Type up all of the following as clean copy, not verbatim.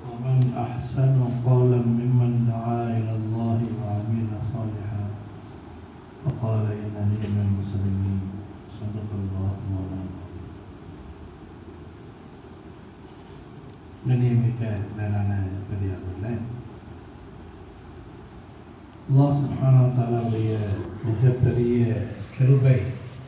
ومن أحسن قولا ممن دعا إلى الله وعمل صالحا وقال إنني من المسلمين صدق الله مولانا العظيم. கண்ணியமிக்க மேலான பெரியார்களே, அல்லாஹ் சுப்ஹானஹு வ தஆலாவுடைய மிகப்பெரிய கிருபை,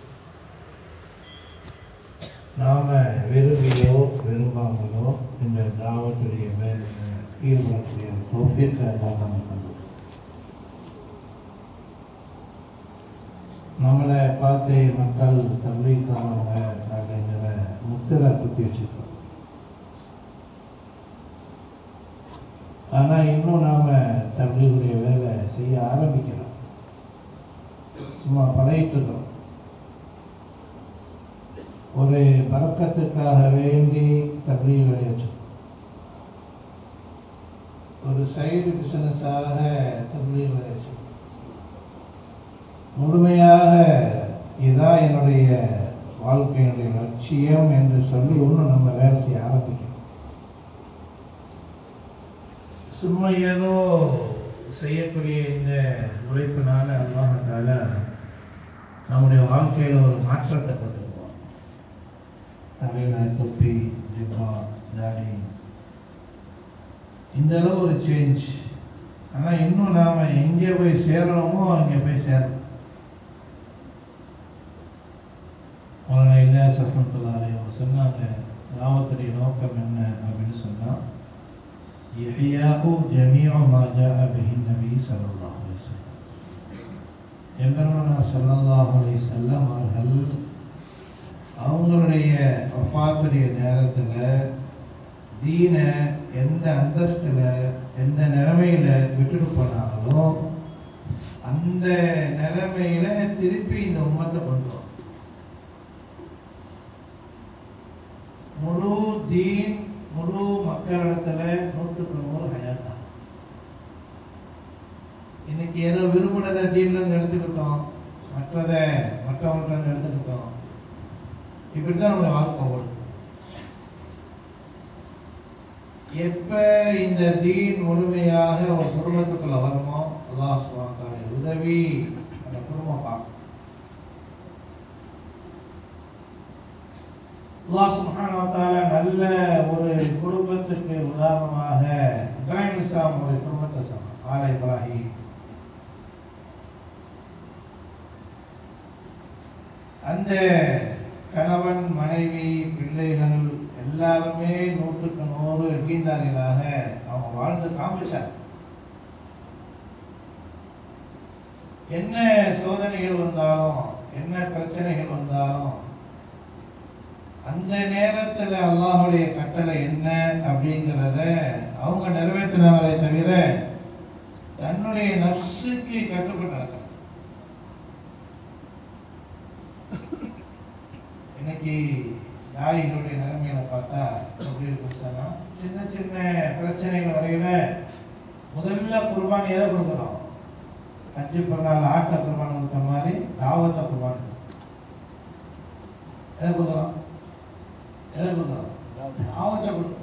நாம் விரும்பியோ விரும்பாமலோ இந்த தாவத்துடைய மேல் ஈடுபடக்கூடிய தௌஃபீக் அல்லாஹ் நமக்கு தந்தது. நம்மளை பார்த்து மக்கள் தப்லீக்கானவங்க அப்படிங்கிற முத்திரை குத்தி வச்சுருக்கோம். ஆனால் இன்னும் நாம் தப்லீகுடைய வேலை செய்ய ஆரம்பிக்கிறோம், சும்மா பழகிட்டு இருக்கிறோம். ஒரு பறக்கத்துக்காக வேண்டி தப்லீக் வேலையை வச்சுக்கணும், ஒரு சைடு பிஸ்னஸாக தப்லீக் வேலையை வச்சுக்கணும். முழுமையாக இதான் என்னுடைய வாழ்க்கையினுடைய லட்சியம் என்று சொல்லி இன்னும் நம்ம வேலை செய்ய ஆரம்பிக்கணும். சும்மா ஏதோ செய்யக்கூடிய இந்த உழைப்பினால அல்லாஹ் தஆலா நம்முடைய வாழ்க்கையில் ஒரு மாற்றத்தை கொண்டுக்குவோம். தலையில் தொப்பி, ஜிப்பா, தாடி, இந்த அளவு ஒரு சேஞ்ச். ஆனால் இன்னும் நாம் எங்கே போய் சேரணுமோ அங்கே போய் சேரணும். மௌலானா இல்யாஸ் ரஹ்மத்துல்லாஹி அலைஹி அவங்க சொன்னாங்க, தாவத்துடைய நோக்கம் என்ன அப்படின்னு சொன்னால், இஹ்யாஉ ஜமீஉ மா ஜாஅ பிஹி நபி ஸல்லல்லாஹு அலைஹி வஸல்லம். எம்பெருமானார் ஸல்லல்லாஹு அலைஹி வஸல்லம் அவர்கள் அவங்களுடைய வஃபாத்துடைய நேரத்தில் தீனை எந்த அந்தஸ்தில் எந்த நிலைமையில் விட்டுட்டு போனாங்களோ அந்த நிலைமையில் திருப்பி இந்த உம்மத்தை கொண்டு வரும். முழு தீன் முழு மக்களிடத்துல 100% ஹயாத்தா. இன்னைக்கு ஏதோ விரும்பினதை தீன்ல எடுத்துக்கிட்டோம், மற்றவங்கள்ட்ட எடுத்துக்கிட்டோம். இப்படிதான் நம்முடைய வாழ்க்கை ஓடுது. எப்ப இந்த தீன் முழுமையாக ஒரு குடும்பத்துக்குள்ள வருமோ அல்லாஹ் சுப்ஹானஹு வ தஆலா உதவி அந்த குடும்பம் பார்க்கும். அல்லாஹ் சுப்ஹானஹு வ தஆலா நல்ல ஒரு குடும்பத்துக்கு உதாரணமாக இப்ராஹிம் அலைஹிஸ்ஸலாமுடைய குடும்பத்தை சொன்னார். ஆல இப்ராஹிம், அந்த கணவன் மனைவி பிள்ளைகள் எல்லாருமே 100% தீன்தாரிகளாக அவங்க வாழ்ந்து காமிச்சாங்க. என்ன சோதனைகள் வந்தாலும் என்ன பிரச்சனைகள் வந்தாலும் அந்த நேரத்தில் அல்லாஹ்வுடைய கட்டளை என்ன அப்படிங்கிறத அவங்க நிறைவேற்றினாங்களே தவிர தன்னுடைய நஃப்ஸுக்கு கட்டுப்பட்டு நடக்கல. இன்னைக்கு தாய்களுடைய நிலைமையில பார்த்தா எப்படி இருக்குன்னு சொன்னா, சின்ன சின்ன பிரச்சனைகள் வரையில முதல்ல குர்பான் எதை கொடுக்குறோம்? ஹஜ்ஜு பிறநாள் ஆட்டை குர்பான் கொடுத்த மாதிரி தாவத்தை குர்பான் எதை கொடுக்குறோம்? தாவத்தை கொடுக்குறோம்.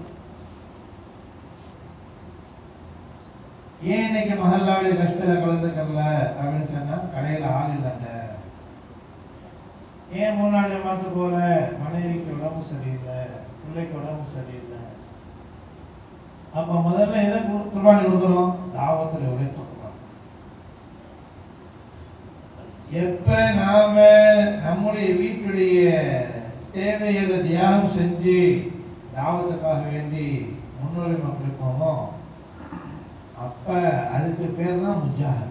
ஏன் இன்னைக்கு மஹல்லாவுடைய கஷ்டத்துல கலந்துக்கல அப்படின்னு சொன்னா, கடையில ஆள் இல்லைங்க. ஏன் 3 நாள் ஜமாத்து போல? மனைவிக்கு உடம்பு சரியில்லை, பிள்ளைக்கு உடம்பு சரியில்லை. அப்ப முதல்ல எதை குர்பானி கொடுக்குறோம்? தாவத்துல உழைப்பு குர்பானி. எப்ப நாம நம்முடைய வீட்டுடைய தேவைகளை தியாகம் செஞ்சு தாவத்துக்காக வேண்டி முன்னுரிமை கொடுப்போமோ அப்ப அதுக்கு பேர் தான் முஜாஹதா.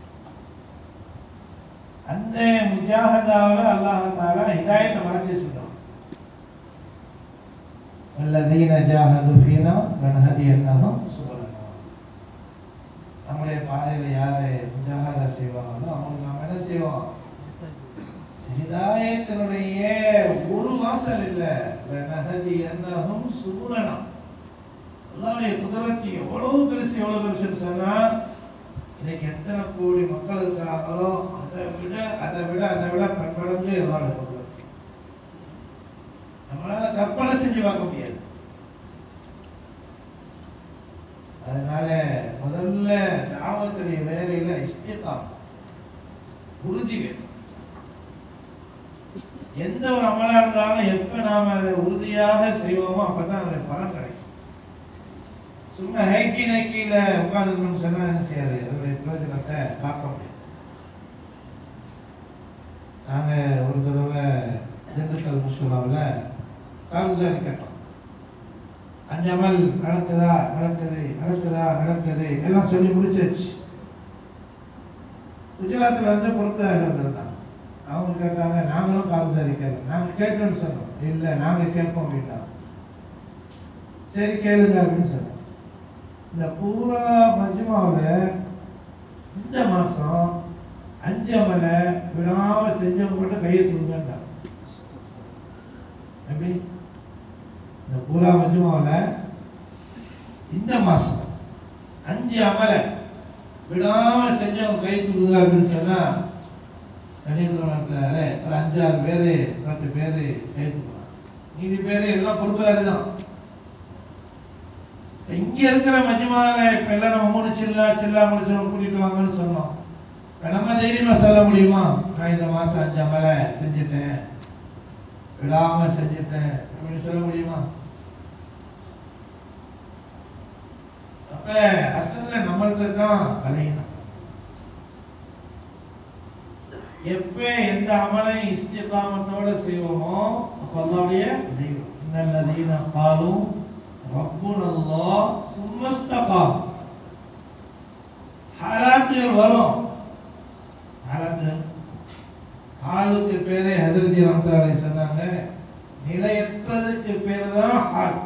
அந்த முஜாஹதாவில் அல்லாஹ் தஆலா ஹிதாயத்தை மறைச்சு வச்சிருக்கான். அல்லதீன ஜாஹது ஃபீனா லனஹதியன்னஹும் சுபலனா. நம்முடைய பாதையில் யாரை முஜாஹதா செய்வாங்களோ அவங்களுக்கு நாம் என்ன செய்வோம்? ஹிதாயத்தினுடைய ஒரு வாசல் இல்லை. லனஹதியன்னஹும் சுபலனா. அல்லாஹ்வுடைய குதிரத்து எவ்வளவு பெருசுன்னு சொன்னா, இன்னைக்கு எத்தனை கோடி மக்கள் இருக்கிறாங்களோ அதை விட பன்மடங்கு எல்லாம் குதிரத்து. நம்மளால கற்பனை செஞ்சு பார்க்க முடியாது. அதனால முதல்ல தாவத்துடைய வேலையில இஸ்திகாமத், உறுதி வேணும். எந்த ஒரு அமலா இருந்தாலும் எப்ப நாம அதை உறுதியாக செய்வோமோ அப்பதான் அதோட பலன் கிடைக்கும். சும்மா ஹைக்கி நைக்கில உட்கார்ந்து சொன்னா என்ன செய்யாது, அதோடைய பிரயோஜனத்தை பார்க்க முடியாது. நாங்க ஒரு தடவை திண்டுக்கல் முஸ்லிமாவில் கால்சாரி கேட்டோம். 5 அமல் நடக்குதா, நடக்குது எல்லாம் சொல்லி முடிச்சாச்சு. குஜராத்தில் இருந்து பொறுப்புதாரிகள் வந்திருந்தாங்க. அவங்க கேட்டாங்க, நாங்களும் கால்சாரி கேட்கணும். நாங்கள் கேட்டோன்னு சொன்னோம். இல்லை நாங்கள் கேட்போம் அப்படின்னா. சரி கேளுங்க அப்படின்னு சொன்னோம். இந்த பூரா மஜ்மாவில் இந்த மாதம் 5 அமலை விடாம செஞ்சவங்க மட்டும் கையை கொடுங்கன்றாங்க. எப்படி? இந்த பூரா மஜ்மாவில் இந்த மாதம் 5 அமலை விடாம செஞ்சவங்க கை கொடுங்க அப்படின்னு சொன்னா கணிதத்தில் ஒரு 5-6 பேர் 10 பேர் கை கொடுக்குறாங்க. மீதி பேர் எல்லாம் பொறுப்புதாரி தான். இங்க இருக்கிற மஜ்மால இப்ப எல்லாம் நம்ம 3 சில்லா முடிச்சவங்க கூட்டிட்டு வாங்கன்னு சொன்னோம். நம்ம தைரியமா சொல்ல முடியுமா, நான் இந்த மாசம் 5 அமலை செஞ்சுட்டேன், விடாம செஞ்சுட்டேன் அப்படின்னு சொல்ல முடியுமா? அப்ப அசல்ல நம்மள்ட்ட தான் பலகீனம். எப்ப எந்த அமலை இஸ்திகாமத்தோட செய்வோமோ அப்ப அல்லாஹ்வுடைய தெய்வம். இன்னல்லதீன காலு ரப்புனல்லாஹ் சும்ம இஸ்தகாம். ஹாலாத்துகள் வரும். ஹாலுக்கு பேரே ஹஜ்ரத் ரஹ்மத்துல்லாஹி அலைஹி சொன்னாங்க, நிலையற்றதுக்கு பேரு தான் ஹால்,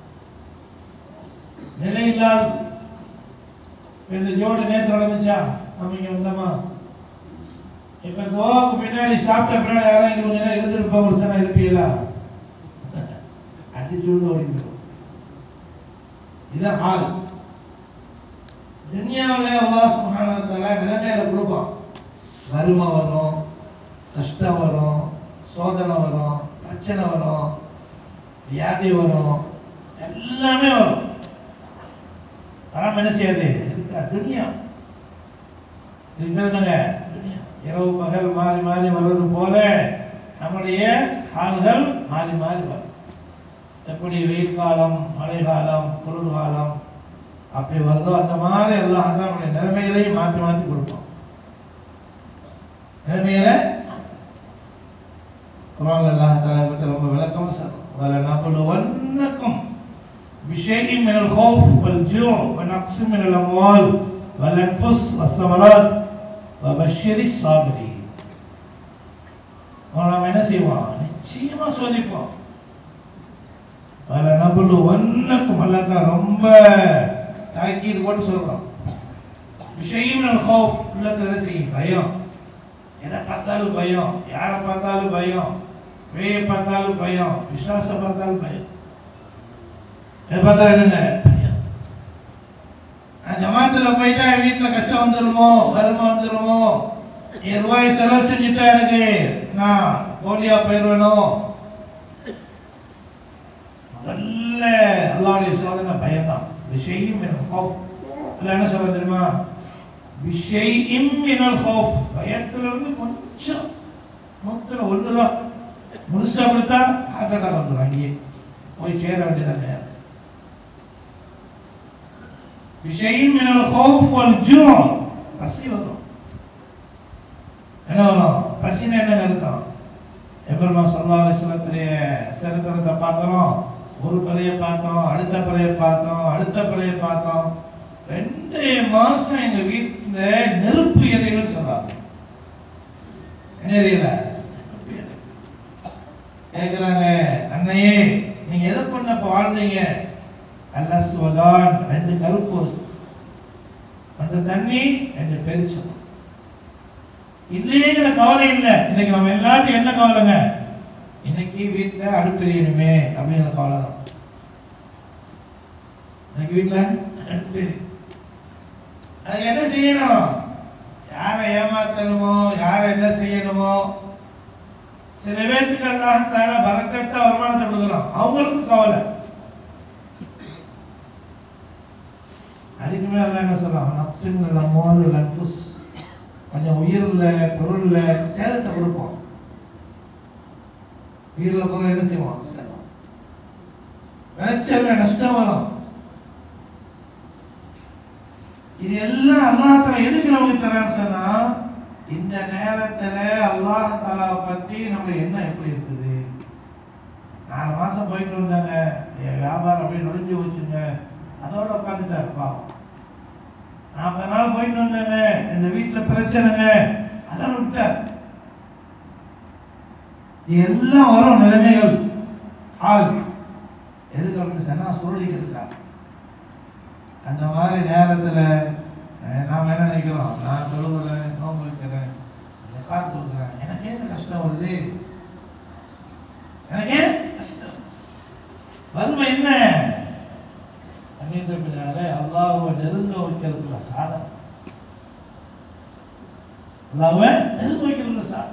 நிலை இல்லாத. இந்த ஜோடு நேற்று நடந்துச்சா, நம்ம இங்க வந்தோமா? இப்ப துவாக்கு பின்னாடி சாப்பிட்ட பின்னாடி யாரும் இங்க கொஞ்ச நேரம் இருந்துருப்போம், ஒரு சனம் இருப்பீங்களா? அடிச்சூடு ஓடிடும். இதுதான் ஹால். துன்யாவிலே அல்லாஹ் சுப்ஹானஹு வ தஆலா நிலைமையில கொடுப்பான். வறுமை வரும், கஷ்டம் வரும், சோதனை வரும், பிரச்சனை வரும், வியாதி வரும், எல்லாமே வரும். வராம என்ன செய்யாது? துன்யா. இது என்னங்க துன்யா. இரவு பகல் மாறி மாறி வர்றது போல நம்முடைய ஹால்கள் மாறி மாறி வரும். எப்படி வெயில் காலம், மழை காலம், குளிர் காலம் அப்படி வருதோ அந்த மாதிரி எல்லாம் நம்முடைய நிலைமைகளையும் மாற்றி மாற்றி கொடுப்போம். நிலைமையில குர்ஆன்ல அல்லாஹ் தஆலா பத்தி ரொம்ப விளக்கமா சொல்றான். வலனபலுவன்னக்கும் பிஷைஇன் மினல் ஹௌஃப் வல் ஜூ' வ நக்ஸின் மினல் அம்வால் வல் அன்ஃபுஸ் வஸ்ஸமராத் வபஷ்ஷிரிஸ் ஸாபிரீன். நாம என்ன செய்வோம்? நிச்சயமா சோதிப்போம். வலனபலுவன்னக்கும் அல்லாஹ் ரொம்ப தாக்கீது போட்டு சொல்றான். பிஷைஇன் மினல் ஹௌஃப் உள்ளத்துல செய்யும் பயம். எதை பார்த்தாலும் பயம், யாரை பார்த்தாலும் பயம், வேயை பார்த்தாலும் பயம், விசுவாச பார்த்தாலும் பயம். எதை பார்த்தாலும் என்னங்க பயம். நான் ஜமாத்துல போயிட்டா என் வீட்டுல கஷ்டம் வந்துருமோ, வறுமை வந்துருமோ, ரூபாய் செலவு செஞ்சுட்டா எனக்கு நான் போலியா போயிடுவேனோ. முதல்ல அல்லாஹ்வுடைய சோதனை பயம்தான். விஷயம் என்ன சொல்ல தெரியுமா? விஷயம் மினல் ஹௌஃப், பயத்திலிருந்து கொஞ்சம் மொத்தம் ஒண்ணுதான். முழுசா அப்படித்தா ஹார்ட் அட்டாக் வந்துடும், அங்கேயே போய் சேர வேண்டியதானே. விஷயம் மினல் ஹௌஃப் வல் ஜூ', பசி வரும். என்ன வரும்? பசின்னு என்ன அர்த்தம்? எபெருமான் ஸல்லல்லாஹு அலைஹி வஸல்லத்துடைய சரித்திரத்தை பார்க்கிறோம். ஒரு பிறையை பார்த்தோம், அடுத்த பிறையை பார்த்தோம், அடுத்த பிறையை பார்த்தோம். 2 மாசம் எங்க வீட்டுல நெருப்பு எரியும்னு சொன்னாங்க. என்ன எரியல? கேக்குறாங்க, அண்ணையே நீங்க எதை பண்ண வாழ்ந்தீங்க? அல்லஸ்வதான், 2 கருப்பு வஸ்து, 2 தண்ணி, 2 பெருச்சம். இல்லையேங்கிற கவலை இல்லை. இன்னைக்கு நம்ம எல்லாத்தையும் என்ன கவலைங்க? இன்னைக்கு வீட்டுல அடுப்பு எரியணுமே அப்படிங்கிற கவலை தான். இன்னைக்கு வீட்டுல அடுப்பு, அதுக்கு என்ன செய்யணும்? யாரை ஏமாத்தணுமோ, யாரை என்ன செய்யணுமோ. சில பேருக்கு அல்லாஹ் தஆலா பரக்கத்தா வருமானத்தை கொடுக்குறான், அவங்களுக்கும் கவலை. அதுக்கு மேலே எல்லாம் என்ன சொல்றான், நஃப்ஸின் அம்வால் வல் அன்ஃபுஸ், கொஞ்சம் உயிரில் பொருளில் சேதத்தை கொடுப்போம். உயிரில் பொருள் என்ன செய்வோம், சேதம், விளைச்சல் நஷ்டம் வரும். இது எல்லாம் அல்லாஹ் தஆலா எதுக்கு நமக்கு தரான்னு சொன்னா, இந்த நேரத்துல அல்லாஹ் தஆலா பத்தி நம்ம எண்ணம் எப்படி இருக்குது. 4 மாசம் போயிட்டு வந்தாங்க, என் வியாபாரம் அப்படியே நொடிஞ்சு வச்சுங்க, அதோட உட்காந்துட்டா இருப்பா. 40 நாள் போயிட்டு வந்தாங்க, இந்த வீட்டுல பிரச்சனைங்க, அதோட விட்டார். எல்லாம் வரும் நிலைமைகள், ஆள் எதுக்கு அப்படின்னு சொன்னா சோதிக்கிறதுக்காக. அந்த மாதிரி நேரத்துல நாம என்ன நினைக்கிறோம், நான் தொழுகிறேன், நோன்பு வைக்கிறேன், ஜகாத் கொடுக்குறேன், எனக்கே இந்த கஷ்டம் வருது, எனக்கே கஷ்டம். வறுமை என்ன அன்னியத்தினாலே அல்லாஹ்வை நெருங்க வைக்கிறதுல சாதனை, அல்லாஹ்வை நெருங்க வைக்கிறதுல சாதனை.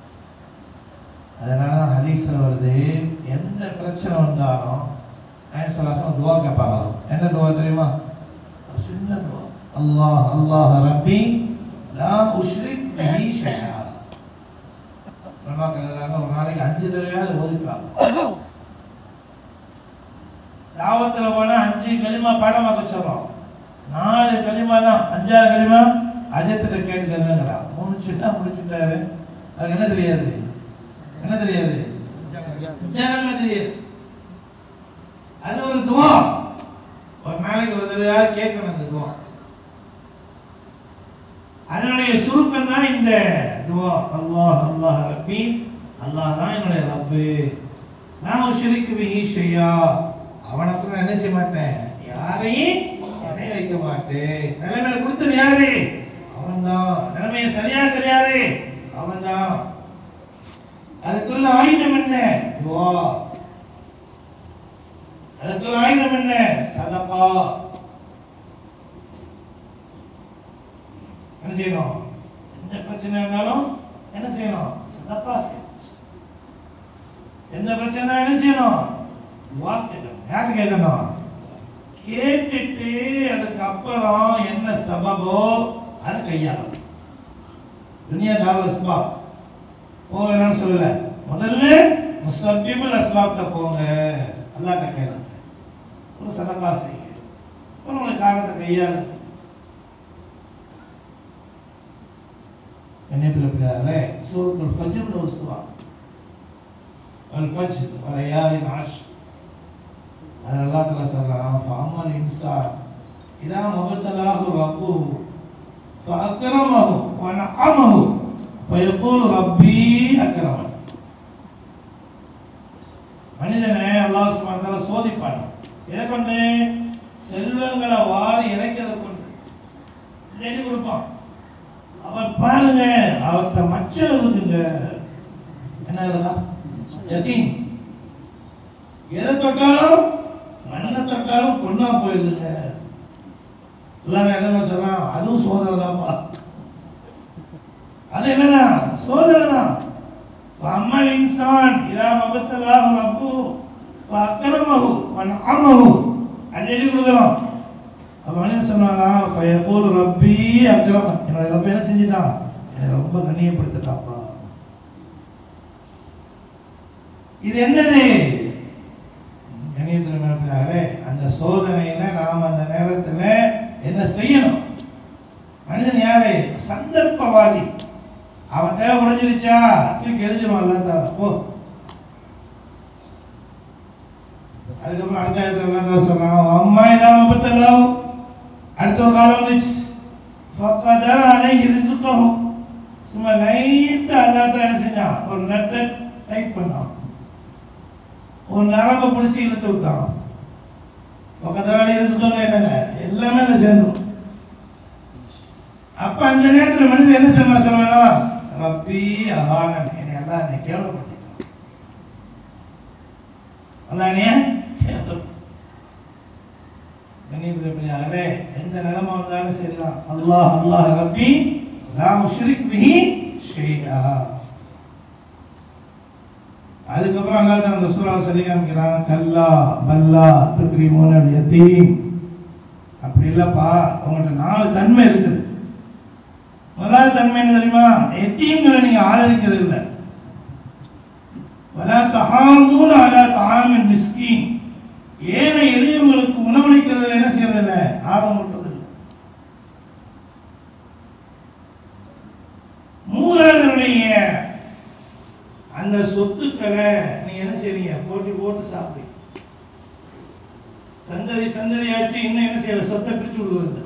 அதனால ஹதீஸ்ல வருது, எந்த பிரச்சனை வந்தாலும் நாயகம் துவா கேட்பாங்களாம். என்ன துவா தெரியுமா, சின்ன துவா, அல்லாஹ் அல்லாஹ் ரப்பி லா உஷ்ரிக் பிஹி ஷைஆ. ஒரு நாளைக்கு 5 தடவையாவது ஓதிப்பாங்க. தாவத்துல போனா 5 கலிமா பாடமாக்க சொல்றோம், 4 கலிமா தான், 5ஆவது கலிமா அஜத்துல கேட்கிறா. 3 சின்ன முடிச்சுட்டாரு, அது என்ன தெரியாது, என்ன தெரியாது, தெரியாது. அது ஒரு துவா, ஒரு நாளைக்கு ஒரு தடவை கேட்கணும் அந்த துவா. அதனுடைய சுருக்கம் தான் இந்த துவா, அல்லாஹ் அல்லாஹ் ரப்பி, அல்லாஹ் தான் என்னுடைய ரப்பு, நான் உஷ்ரிக் பிஹி ஷைஆ, அவனுக்கு நான் என்ன செய்ய மாட்டேன், யாரையும் இணை வைக்க மாட்டேன். நிலைமையை கொடுத்தது யாரு, அவன்தான். நிலைமையை சரியாக்குறது யாரு, அவன்தான். அதுக்குள்ள ஆயுதம் என்ன, துவா. அதுக்குள்ள ஆயுதம் என்ன, சதகா. என்ன செய்யணும், எந்த பிரச்சனை இருந்தாலும் என்ன செய்யணும், சதகா செய்யணும். எந்த பிரச்சனை என்ன செய்யணும், துவா கேட்கணும். யாரு கேட்கணும், கேட்டுட்டு அதுக்கப்புறம் என்ன சபபோ அதை கையாளணும். துனியா தாவல் அஸ்பாப் போவேன்னு சொல்லல, முதல்ல முஸப்பிபுல் அஸ்பாப்ல போங்க, அல்லாஹ்ட்ட கேளுங்க, ஒரு சதகா செய்யுங்க, ஒரு காரணத்தை கையாளுங்க. என்னத்துல பிள்ளைகளே, சூரத்துல் ஃபஜ்ர் ஒரு சூரா, அல் ஃபஜ்ர் வலையாலின் அஷ்ர். அது அல்லாஹ் தஆலா சொல்றான், ஃபஅமல் இன்சான் இதா மபதலாஹு ரப்புஹு ஃபஅக்ரமஹு வனஅமஹு ஃபயகூலு ரப்பி அக்ரமன். மனிதனை அல்லாஹ் சுப்ஹானஹு வ தஆலா சோதிப்பான். எதை கொண்டு, செல்வங்களை வாரி இறைக்கிறத கொண்டு எழுதி கொடுப்பான். அவன் பாருங்க, அவர்கிட்ட மச்சம் இருக்குங்க, என்ன இருக்குதா, யகீன். எதை தொட்டாலும், மண்ணை தொட்டாலும் பொண்ணா போயிடுதுங்க. எல்லாரும் என்ன சொல்றான், அதுவும் சோதனை தான்ப்பா. அது என்னதான், சோதனை தான். அம்மல் இன்சான் இதா மபத்தலாஹு ரப்பு ஃபஅக்ரமஹு வனஅமஹு, அது எழுதி கொடுக்குறோம். அப்ப மனிதன் சொன்னானா, ஃபயகூலு ரப்பி அக்ரமன், என்னுடைய ரப்ப என்ன செஞ்சிட்டான், என்னை ரொம்ப கண்ணியப்படுத்திட்டாப்பா. இது என்னது, கண்ணியத்தினாலே அந்த சோதனையில நாம் அந்த நேரத்துல என்ன செய்யணும். மனிதன் யாரு, சந்தர்ப்பவாதி. அவன் தேவை முடிஞ்சிருச்சா தூக்கி எரிஞ்சிருவான் அல்லாஹ் போ. அதுக்கப்புறம் அடுத்த ஆயத்துல சொல்றான், அம்மா இல்லாம பத்தலாம். அடுத்த ஒரு காலம் வந்துச்சு, ஃபக்கதர அலைஹி ரிஸ்கஹு, சும்மா லைட்டா அல்லாஹ் தஆலா என்ன செஞ்சான், ஒரு நட்டை டைப் பண்ணான், ஒரு நரம்பை பிடிச்சி இழுத்து விட்டான். ஃபக்கதர அலைஹி ரிஸ்கஹு என்னங்க, எல்லாமே அதில் சேர்ந்துடும். அப்ப அந்த நேரத்தில் மனிதன் என்ன சொல்லுவானா, ரப்பி அஹானன், என்னை அல்லாஹ் என்னை கேவலப்படுத்திட்டான், அல்லாஹ் என்னைய கேவலப்படுத்திட்டான். கண்ணியத்திற்குரியவர்களே, எந்த நிலைமை வந்தாலும் சரிதான், அல்லாஹ் அல்லாஹ் ரப்பி லா உஷ்ரிக் பிஹி ஷைஆ. அதுக்கப்புறம் அல்லாஹ் அந்த சூராவை சொல்லி காமிக்கிறான், கல்லா பல்லா துக்ரிமூனல் யதீம், அப்படி இல்லப்பா, அவங்கள்ட்ட 4 தன்மை இருக்குது. முதலாவது தன்மை என்ன தெரியுமா? எத்தீம்களை நீங்க ஆதரிக்கிறது இல்லை. வலா தஹாமூன அலா தஆமில் மிஸ்கீன், ஏழை எளியவங்களுக்கு உணவளிக்கிறதுல என்ன செய்யறது இல்லை, ஆர்வம் விட்டது இல்லை. மூதாதையருடைய அந்த சொத்துக்களை நீங்க என்ன செய்றீங்க, போட்டி போட்டு சாப்பிடுறீங்க. சந்ததி சந்ததியாச்சு இன்னும் என்ன செய்யற, சொத்தை பிரிச்சு விடுவது.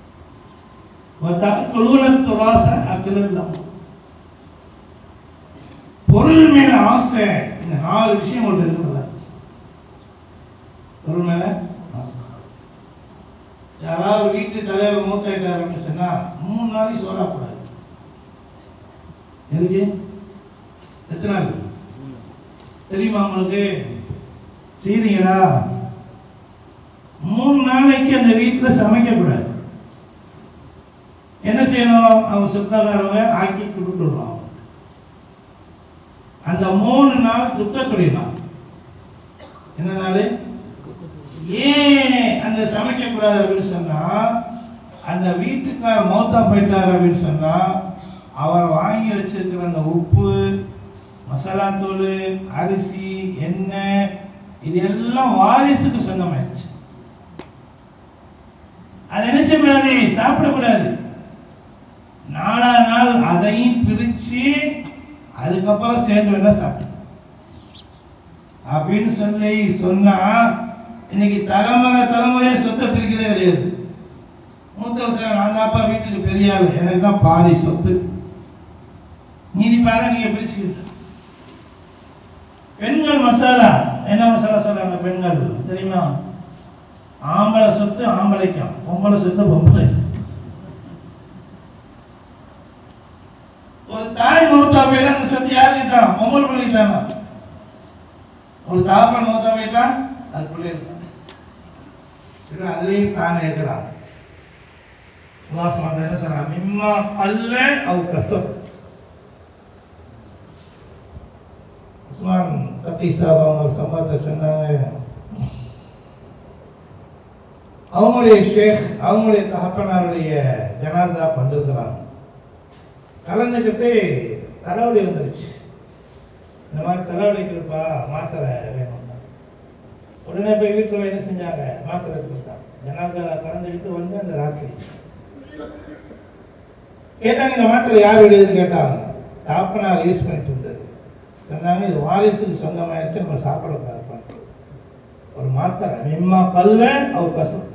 பொருள் மேல ஆசை, இந்த 4 விஷயம் இருக்கு. பொருள் மேல ஆசை. யாராவது வீட்டு தலைவர் மூத்தாயிட்டார் அப்படின்னு சொன்னா 3 நாளைக்கு சொல்லக்கூடாது. எதுக்கு? எத்தனை நாள் தெரியுமா உங்களுக்கு? செய்றீங்களா? 3 நாளைக்கு அந்த வீட்டில் சமைக்க கூடாது. என்ன செய்யணும்? அவங்க சொந்தக்காரங்க ஆக்கி கொடுத்துடணும். அந்த 3 நாள் துக்கத்துடைய நாள். என்ன நாள்? ஏன் அந்த சமைக்க கூடாது அப்படின்னு சொன்னா, அந்த வீட்டுக்கார் மௌத்தா போயிட்டார் அப்படின்னு சொன்னா, அவர் வாங்கி வச்சிருக்கிற அந்த உப்பு, மசாலா தூள், அரிசி, எண்ணெய், இது எல்லாம் வாரிசுக்கு சொந்தமாயிருச்சு. அதை என்ன செய்யக்கூடாது, சாப்பிடக்கூடாது. 4ஆம் நாள் அதையும் பிரிச்சு அதுக்கப்புறம் சேர்ந்து வேணா சாப்பிடு அப்படின்னு சொல்லி சொன்னா, இன்னைக்கு தலைமுறையா சொத்தை பிரிக்கிறதே கிடையாது. மூத்த வருஷம் நான் தான்ப்பா வீட்டுக்கு பெரிய ஆளு, எனக்கு தான் பாதி சொத்து, மீதி பாரு நீங்க பிரிச்சுக்கிட்டு. பெண்கள் மசாலா, என்ன மசாலா சொல்றாங்க பெண்கள் தெரியுமா? ஆம்பளை சொத்து ஆம்பளைக்கும், பொம்பளை சொத்து பொம்பளை. ஒரு தாய் மௌத்தா போயிட்டா அந்த சொத்து யாருக்கு தான்? பொம்பளை பிள்ளைக்கு தானா? ஒரு தாப்பன் மௌத்தா போயிட்டா அது பிள்ளைக்கு தான். சரி, அதுலேயும் பிளான் எடுக்கிறாங்க. என்ன சொல்றாங்க? மிம்மா அல்ல அவ கசப். உஸ்மான் தபி சாப் அவங்க சம்பவத்தை சொன்னாங்க. அவங்களுடைய ஷேக், அவங்களுடைய தகப்பனாருடைய ஜனாசா வந்திருக்கிறாங்க. கலந்துக்கிட்டு தலைவலி வந்துருச்சு. இந்த மாதிரி தலைவலிக்கு இருப்பா, மாத்திரை வேணும். உடனே போய் வீட்டில் என்ன செஞ்சாங்க, மாத்திரை எடுத்துக்கிட்டாங்க. ஜனாசா கலந்துக்கிட்டு வந்து அந்த ராத்திரி கேட்டாங்க, இந்த மாத்திரை யார் விடுதுன்னு கேட்டாங்க. தகப்பனார் யூஸ் பண்ணிட்டு இருந்தது. சொன்னாங்க, இது வாரிசுக்கு சொந்தமாயிடுச்சு, நம்ம சாப்பிடக்கூடாது. ஒரு மாத்திரை மிம்மா கல்ல அவர் கசம்.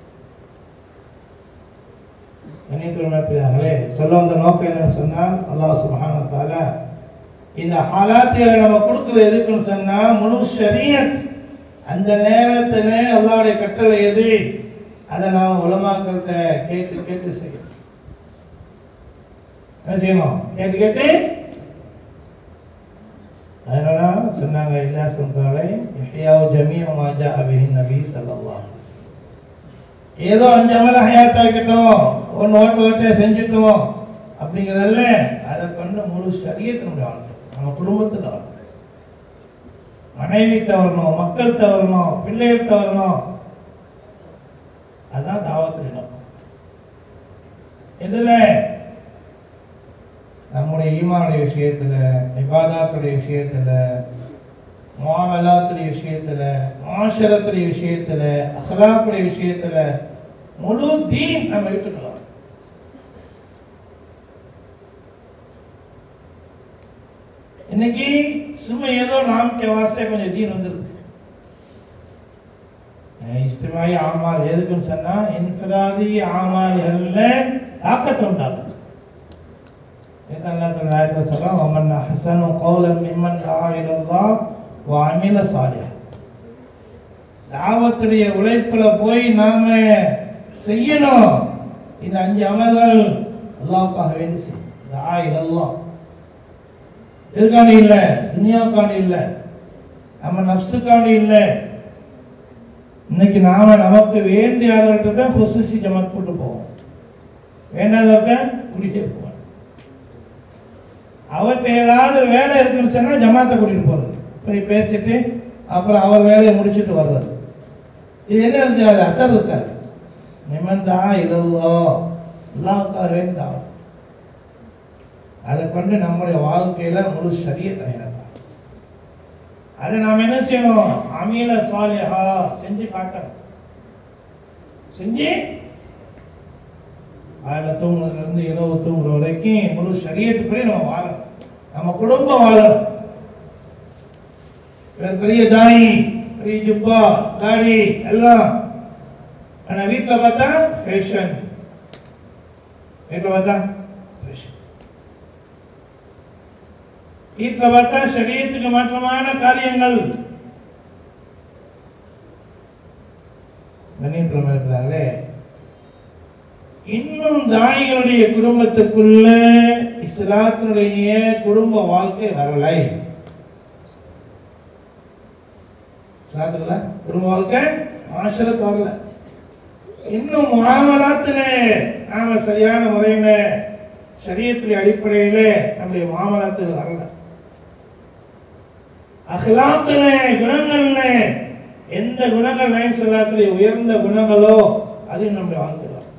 கண்ணியத்துக்குரியவர்களே, சொல்ல வந்த நோக்கம் என்னன்னு சொன்னால், அல்லாஹ் சுப்ஹானஹு வ தஆலா இந்த ஹாலாத்தில நம்ம கொடுக்குறது எதுக்குன்னு சொன்னா, முழு ஷரியத் அந்த நேரத்துல அல்லாஹ்வுடைய கட்டளை எது, அதை நாம் உலமாக்கள்கிட்ட கேட்டு கேட்டு செய்யணும். என்ன செய்யணும்? கேட்டு கேட்டு. அதனால சொன்னாங்க, இல்லா சொன்னாலே இஹ்யாஉ ஜமீஉ மா ஜாஅ பிஹி நபி ஸல்லல்லாஹு அலைஹி வஸல்லம். ஏதோ 5 அமல் ஹயாத்தா இருக்கட்டும், ஒரு நோக்கத்தை செஞ்சுட்டோம் அப்படிங்கிறதல்ல, அதை கொண்டு முழு ஷரியத்தினுடைய வாழ்க்கை, நம்ம குடும்பத்தில் வரணும், மனைவிட்ட வரணும், மக்கள்கிட்ட வரணும், பிள்ளைகிட்ட வரணும். அதுதான் தாவத்துடைய நோக்கம். இதுல நம்முடைய ஈமானுடைய விஷயத்துல, இபாதத்துடைய விஷயத்துல, முஆமலாத்துடைய விஷயத்துல, மாஷரத்துடைய விஷயத்துல, அக்லாக்குடைய விஷயத்துல முழு தீன் நம்ம விட்டுக்கலாம். இன்னைக்கு சும்மா ஏதோ நாமக்கே வாசே கொஞ்சம் தீன் வந்துருக்கு. இஸ்திமாயி ஆமால் எதுக்குன்னு சொன்னா, இன்ஃபிராதி ஆமால்கள்ல தாக்கத்தை உண்டாகுது. அல்லாஹ் தஆலா ஆயத்துல சொல்றான், வமன் அஹ்ஸனு கௌலன் மிம்மன் தஆ இலல்லாஹ் வ அமில ஸாலிஹ். தாவத்துடைய உழைப்புல போய் நாம செய்யணும். இந்த 5 அமல்கள் அல்லாஹ்வுக்காக வேண்டி செய்யணும். தஆ இலல்லாஹ் இதுக்காண்டி இல்லை, துனியாவுக்காண்டி இல்லை, நம்ம நஃப்ஸுக்காண்டி இல்லை. இன்னைக்கு நாம நமக்கு வேண்டிய ஆளுகிட்ட தான் பொசுசி ஜமாத் போட்டு போவோம், வேண்டாதவர்கிட்ட கூட்டிகிட்டே போவோம். அவர்கிட்ட ஏதாவது வேலை இருக்குன்னு சொன்னா ஜமாத்தை கூட்டிட்டு போறது, போய் பேசிட்டு அப்புறம் அவர் வேலையை முடிச்சுட்டு வர்றது. இது என்ன இருக்காது, அசர் இருக்காது. நிமந்தா இல்லவோ அல்லாஹ்வுக்காக வேண்டாம். அதை கொண்டு நம்முடைய வாழ்க்கையில முழு ஷரியத் தயாரா. அதை நாம் என்ன செய்யணும்? அமீல சாலிஹா செஞ்சு காட்டணும். செஞ்சு அதில் தூங்குறதுலேருந்து இரவு தூங்குற வரைக்கும் முழு ஷரியத்துப்படி நம்ம வாழணும். நம்ம குடும்பம் வாழணும். பெரிய தாய், பெரிய ஜுப்பா, தாடி எல்லாம். ஆனால் வீட்டில் பார்த்தா ஃபேஷன். வீட்டில் பார்த்தா ஃபேஷன். வீட்டில் பார்த்தா ஷரியத்துக்கு மாற்றமான காரியங்கள். கண்ணியத்தில் இருக்கிறாங்களே, இன்னும் தாய்களுடைய குடும்பத்துக்குள்ள இஸ்லாத்தினுடைய குடும்ப வாழ்க்கை வரலை. இஸ்லாத்துல குடும்ப வாழ்க்கை மாஷரத் வரல. இன்னும் முஆமலாத்துல நாம சரியான முறையில ஷரியத்துடைய அடிப்படையில நம்முடைய முஆமலாத்துல வரல. அஹ்லாத்துல குணங்கள்ல எந்த குணங்கள் நபி ஸல்லல்லாஹு அலைஹி வஸல்லம் உயர்ந்த குணங்களோ அது நம்முடைய வாழ்க்கை.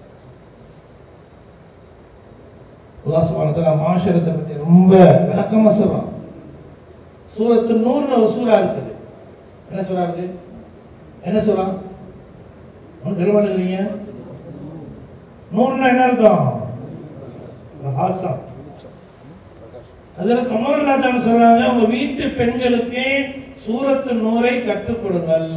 அல்லாஹ் சுப்ஹானஹு வ தஆலா மாஷரத்தை பத்தி ரொம்ப விளக்கமா சொல்றான். சூரத்து நூர்ல ஒரு சூரா இருக்குது. என்ன சூரா இருக்கு? என்ன சூரா? ஒன்றும் தெரியமாட்டேங்கிறீங்க. நூறுனா என்ன அர்த்தம்? பிரகாசம். அதில் கமருல்லாஹ் சொல்றாங்க, உங்க வீட்டு பெண்களுக்கு சூரத்து நூரை கற்றுக் கொடுங்கள்.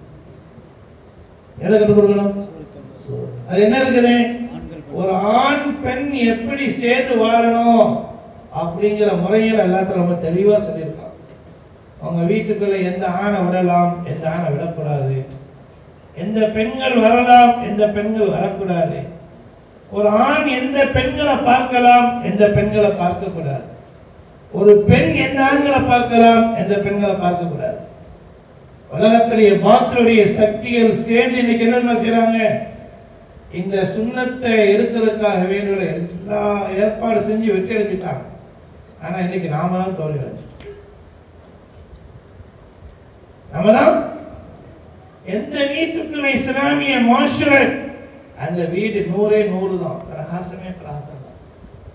எதை கற்றுக் கொடுக்கணும்? அது என்ன இருக்குது? ஒரு ஆண் பெண் எப்படி சேர்ந்து வாழணும் அப்படிங்கிற முறையில் எல்லாத்தையும் ரொம்ப தெளிவா சொல்லியிருக்காங்க. அவங்க வீட்டுக்குள்ள எந்த ஆணை விடலாம், எந்த ஆணை விடக்கூடாது, எந்த பெண்கள் வரலாம், எந்த பெண்கள் வரக்கூடாது, ஒரு ஆண் எந்த பெண்களை பார்க்கலாம், எந்த பெண்களை பார்க்க கூடாது, ஒரு பெண் எந்த ஆண்களை பார்க்கலாம், எந்த பெண்களை பார்க்க கூடாது. உலகத்திலேயே பாக்களுடைய சக்திகள் சேர்ந்து இன்னைக்கு என்ன செய்யறாங்க? இந்த சுண்ணத்தை எடுக்கிறதுக்காக வேண்டிய எல்லா ஏற்பாடு செஞ்சு வெற்றி அடைஞ்சிட்டாங்க. ஆனா இன்னைக்கு நாம தான் தோல்வி அடைஞ்சிட்டோம். நாம தான் எந்த வீட்டுக்குள்ள இஸ்லாமிய மாஷரத், அந்த வீடு நூறே நூறு தான், பிரகாசமே பிரகாசம் தான்.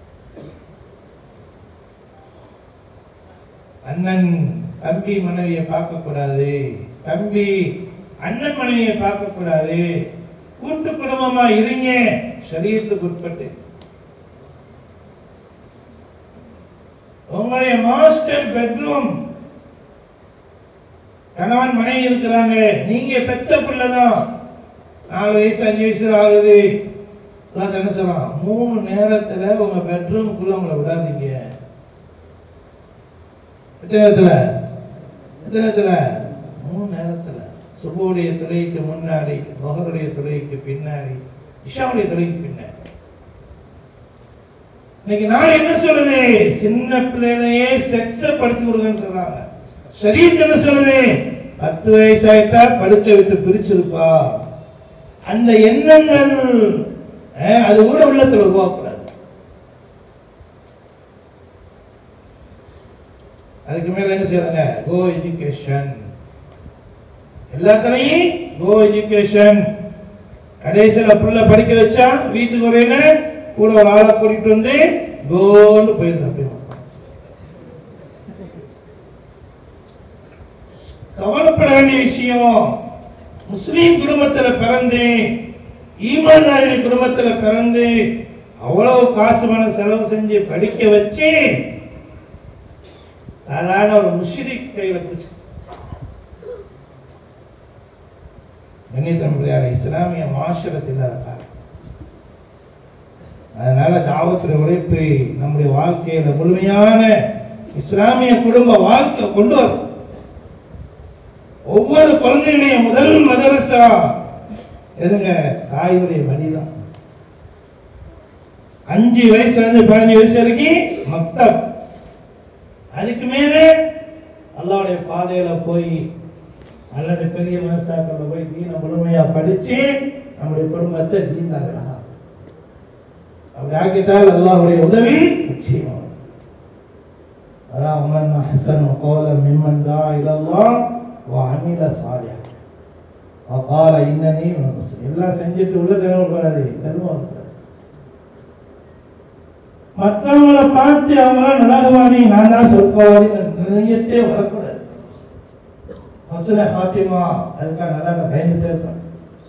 அண்ணன் தம்பி மனைவியை பார்க்க கூடாது, தம்பி அண்ணன் மனைவியை பார்க்க கூடாது. கூட்டு குடும்பமா இருங்க, ஷரியத்துக்கு உட்பட்டு. உங்களுடைய மாஸ்டர் பெட்ரூம், கணவன் மனைவி இருக்கிறாங்க, நீங்க பெத்த பிள்ளைதான், 4 வயசு 5 வயசு ஆகுது. என்ன சொல்லலாம்? 3 நேரத்துல உங்க பெட்ரூம்குள்ள உங்களை விடாதீங்க. எத்தனை நேரத்துல? 3 நேரத்துல. சுபுடைய தொழுகைக்கு முன்னாடி, மகருடைய தொழுகைக்கு பின்னாடி, இஷாவுடைய தொழுகைக்கு பின்னாடி. இன்னைக்கு நான் என்ன சொல்லுது? சின்ன பிள்ளைகளையே செக்ஸ படிச்சு கொடுங்கன்னு சொல்றாங்க. ஷரீஅத் என்ன சொல்லுது? 10 வயசு ஆயிட்டா படுக்க விட்டு பிரிச்சிருப்பா. அந்த எண்ணங்கள் அது கூட உள்ளத்துல உருவாக்கூடாது. அதுக்கு மேல என்ன செய்யறாங்க? Co education. எல்லாத்துலயும் கோ எஜுகேஷன். கடைசியில புள்ள படிக்க வச்சா வீட்டுக்கு வரையில கூட ஒரு ஆளை கூட்டிட்டு வந்து கோன்னு போயிருந்தா. கவலைப்பட வேண்டிய விஷயம், முஸ்லீம் குடும்பத்துல பிறந்து, ஈமான்தாரி குடும்பத்துல பிறந்து, அவ்வளவு காசு பணம் செலவு செஞ்சு படிக்க வச்சு சாதாரண ஒரு முஷ்ரிக் கையில பிடிச்சு இஸ்லாமிய மாஷரத்தில் இருக்கார். அதனால தாவத்துடைய உழைப்பை நம்முடைய வாழ்க்கையில முழுமையான இஸ்லாமிய குடும்ப வாழ்க்கை கொண்டு வரும். ஒவ்வொரு குழந்தையுடைய முதல் மதரசா எதுங்க? தாயுடைய மடிதான். 5 வயசுல இருந்து 15 வயசு வரைக்கும் மக்தப். அதுக்கு மேல அல்லாஹ்வுடைய பாதையில போய் அல்லது பெரிய மனசாக்கள போய் தீன முழுமையா படிச்சு நம்முடைய குடும்பத்தை தீனாக்கலாம். அப்படி ஆக்கிட்டால் அல்லாஹ்வுடைய உதவி நிச்சயமா. அதான் மன் அஹ்ஸனு கௌலன் மிம்மன் தஆ இலல்லாஹ் வ அமில சாலிஹ். கால இன்னனி எல்லாம் செஞ்சுட்டு உள்ள தேவைப்படாது கருவம். மற்றவங்களை பார்த்து அவங்கள நரகவாதி நான் தான் சொர்க்கவாதி நினையத்தே வரக்கூடாது. ஹஸ்ன ஹாத்திமா அதுக்காக நல்லா பயந்துட்டே இருப்பாங்க.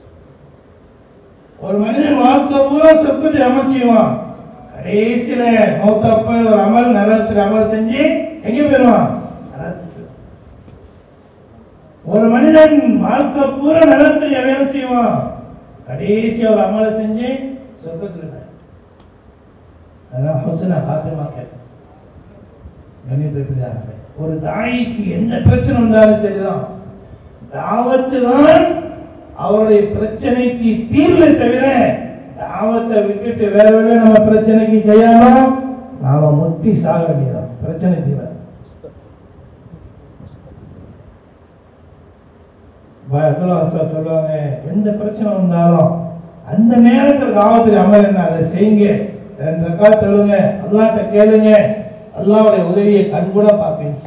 ஒரு மனிதன் வாழ்க்கை பூரா சொர்க்கத்தை அமல் செய்வான், கடைசியில மௌத்தப்ப ஒரு அமல் நரகத்தில் அமல் செஞ்சு எங்க போயிடுவான்? ஒரு மனிதன் வாழ்க்கை பூரா நரகத்தில் வேலை செய்வான், கடைசி ஒரு அமலை செஞ்சு சொர்க்கத்தில். அதான் ஹஸ்ன ஹாத்திமா கேட்கும். கணிதத்திலாக ஒரு தாய்க்கு எந்த பிரச்சனை வந்தாலும் சரிதான், தாவத்து தான் அவருடைய பிரச்சனைக்கு தீர்வை தவிர தாவத்தை விட்டுட்டு வேற வேற நம்ம பிரச்சனைக்கு கையாளோம் நாம முட்டி சாக வேண்டியதான். பிரச்சனை தீர சொல்லுவாங்க, எந்த பிரச்சனை வந்தாலும் அந்த நேரத்தில் தாவத்தில் அமல் என்ன அதை செய்யுங்க, 2 ரக்காத் தொழுங்க, அல்லாஹ்ட்ட கேளுங்க, அல்லாஹ்வுடைய உதவியை கண்கூட பார்ப்பீங்க.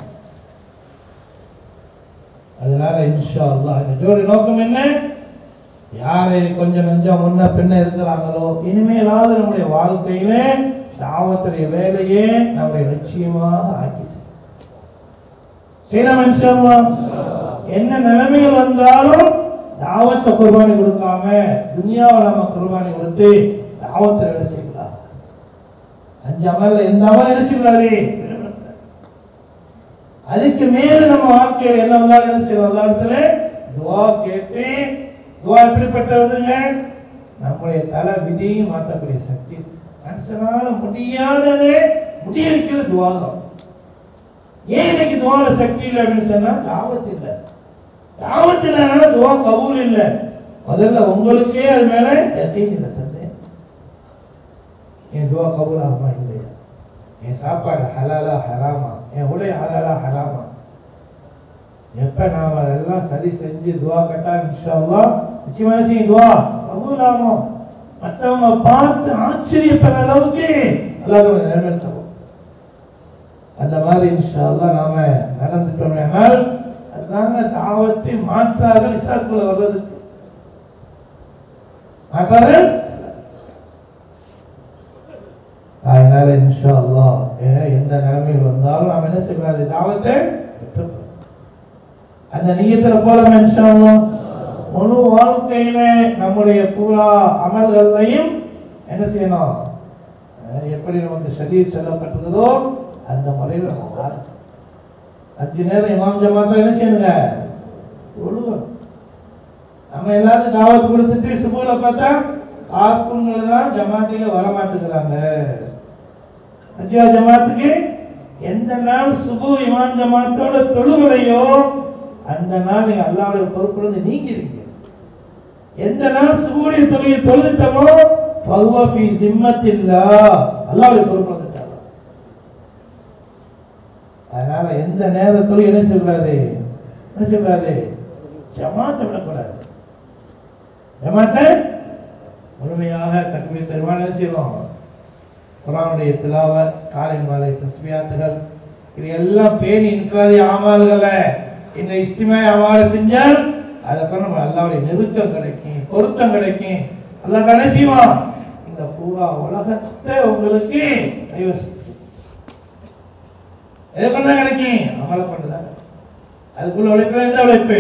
அதனால இன்ஷா அல்லாஹ் இந்த ஜோடி நோக்கம் என்ன? யாரை கொஞ்சம் நஞ்சம் முன்ன பின்ன இருக்கிறாங்களோ இனிமேலாவது நம்முடைய வாழ்க்கையில தாவத்துடைய வேலையே நம்முடைய லட்சியமாக ஆக்கி செய்யலாம். இன்ஷா அல்லாஹ் என்ன நிலைமையில் வந்தாலும் தாவத்தை குர்பானி கொடுக்காம துனியாவை நம்ம குர்பானி கொடுத்து தாவத்தை வேலை செய்யலாம். 5 அமல்ல எந்த அமல் என்ன செய்யலாரு? அதுக்கு மேல நம்ம வாழ்க்கையில் என்ன வந்தாலும் என்ன செய்யலாம்? எல்லா இடத்துல துவா கேட்டு, துவா எப்படிப்பட்டதுங்க? நம்முடைய தலை விதியை மாற்றக்கூடிய சக்தி. மனுஷனால முடியாததே முடிய வைக்கிற துவா தான். ஏன் இன்னைக்கு துவால சக்தி இல்லை அப்படின்னு சொன்னா தாவத் இல்லை. தாவத் இல்லைனால துவா கபூல் இல்லை. முதல்ல உங்களுக்கே அது மேல யகீன் இல்லை, சந்தேகம். என் துவா கபூல் ஆகுமா இல்லையா? என் சாப்பாடு ஹலாலா ஹராமா? என் உடை ஹலாலா ஹராமா? எப்ப நாம அதெல்லாம் சரி செஞ்சு துவா கட்டா இன்ஷா அல்லாஹ் நிச்சயமா செய்யும் துவா கபூல் ஆகும். மற்றவங்க பார்த்து ஆச்சரியப்படுற அளவுக்கு அல்லாஹ் நிலைமை தரும். அந்த மாதிரி இன்ஷா அல்லாஹ் நாம நடந்துட்டோம்னால் அதுதாங்க தாவத்தை மாற்றார்கள் இஸ்லாத்துக்குள்ள வர்றதுக்கு. மாற்றார்கள் அதனால இன்ஷா அல்லாஹ் எந்த நிலைமையில் வந்தாலும் நாம் என்ன செய்யக்கூடாது? தாவத்தை அந்த நியத்துல போல இன்ஷா அல்லாஹ் முழு வாழ்க்கையில நம்முடைய பூரா அமல்களையும் என்ன செய்யணும்? எப்படி நமக்கு ஷரீஅத் சொல்லப்பட்டிருக்கிறதோ அந்த முறையில் நம்ம 5 நேரம் இமாம் ஜமாத்தா என்ன செய்யணுங்க? தொழுகணும். நம்ம எல்லாரும் தாவத் கொடுத்துட்டு சுபூல பார்த்தா ஆர்ப்புங்களை தான் ஜமாத்துக்கு வரமாட்டுக்கிறாங்க. 5 ஜமாத்துக்கு எந்த நாள் சுபு இமாம் ஜமாத்தோட தொழுகலையோ அந்த நாள் நீங்க அல்லாஹ்வுடைய பொறுப்பிலிருந்து நீங்கிறீங்க. எந்த நாள் சுபுடைய தொழுகை தொழுதுட்டமோ ஃபஹுவ ஃபீ ஸிம்மத்தில்லாஹ், அல்லாஹ்வுடைய பொறுப்பில் வந்துட்டாங்க. அதனால எந்த நேரத்துல என்ன செய்யக்கூடாது? என்ன செய்யக்கூடாது? ஜமாத்தை விடக்கூடாது. ஜமாத்தை முழுமையாக தக்பீர் தருவான் என்ன செய்யணும்? குர்ஆனுடைய திலாவத், காலை மாலை தஸ்பீஹாத்துகள், இது எல்லாம் பேணி இன்ஃபிராதி அமல்களை இந்த இஸ்திமாய் அமலை செஞ்சால் அதுக்கு நம்ம அல்லாஹ்வுடைய நெருக்கம் கிடைக்கும், பொருத்தம் கிடைக்கும். அல்லாஹ் என்ன செய்வான்? இந்த பூரா உலகத்தை உங்களுக்கு எது பண்ணா கிடைக்கும்? அமலை பண்ணுதான். அதுக்குள்ள உழைக்கிற எந்த உழைப்பு?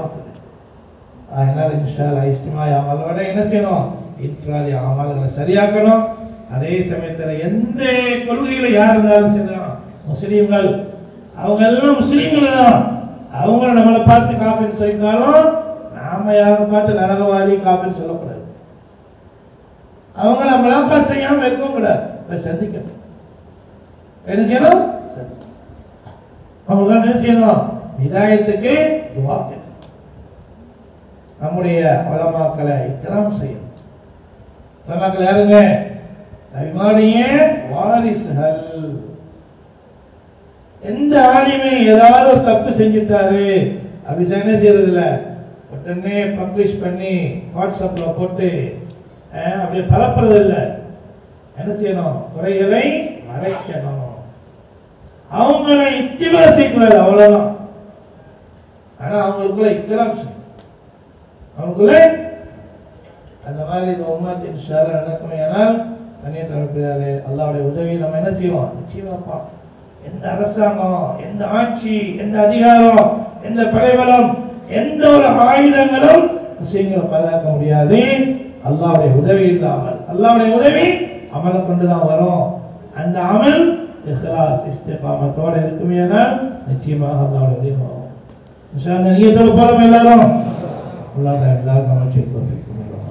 அதனால இன்ஷா அல்லாஹ் இஸ்திமாய் அமலோட என்ன செய்யணும்? இன்ஃபிராதி அமல்களை சரியாக்கணும். அதே சமயத்தில் எந்த கொள்கையில யார் இருந்தாலும் சரிதான், முஸ்லீம்கள் அவங்க எல்லாம் முஸ்லீம்கள் தான். அவங்க நம்மளை பார்த்து காஃபின்னு சொல்லிட்டாலும் நாம யாரும் பார்த்து நரகவாதி காஃபின்னு சொல்லக்கூடாது. அவங்கள முலாஃபா செய்யாம வைக்கவும் கூடாது. சந்திக்கணும். என்ன செய்யணும்? அவங்க என்ன செய்யணும்? ஹிதாயத்துக்கு துஆ செய்யணும். நம்முடைய உலமாக்களை இக்ராம் செய்யணும். உலமாக்கள் யாருங்க? நபிமானிய வாரிசுகள். எந்த ஆலிமே ஏதாவது ஒரு தப்பு செஞ்சுட்டாரு அப்படி என்ன செய்யறது இல்ல, உடனே பப்ளிஷ் பண்ணி வாட்ஸ்அப்ல போட்டு அப்படியே பரப்புறது இல்ல. என்ன செய்யணும்? குறைகளை மறைக்கணும். அவங்களை இத்திபா செய்யக்கூடாது, அவ்வளவுதான். ஆனா அவங்களுக்குள்ள இக்ராம் செய்யணும். அவனுக்குள்ள அந்த மாதிரி இந்த உம்மத் இன்ஷாஅல்லாஹ் நடக்கும். ஏனால் அந்நியத்தரப்பிலே அல்லாஹ்வுடைய உதவி நம்ம என்ன செய்வோம்? நிச்சயமாப்பா. எந்த அரசாங்கம், எந்த ஆட்சி, எந்த அதிகாரம், எந்த படைபலம், எந்த ஒரு ஆயுதங்களும் விஷயங்களை பாதுகாக்க முடியாது அல்லாஹ்வுடைய உதவி இல்லாமல். அல்லாஹ்வுடைய உதவி அமலை கொண்டுதான் வரும். அந்த அமல் இஹ்லாஸ் இஸ்திகாமத்தோட இருக்குமேனா நிச்சயமாக அல்லாஹ்வுடைய உதவி வரும். இன்ஷா அல்லாஹ் நீயத்தோட போறோம் எல்லாரும். அல்லாஹ் எல்லாருக்கும் அமைச்சு கொடுக்கணும்.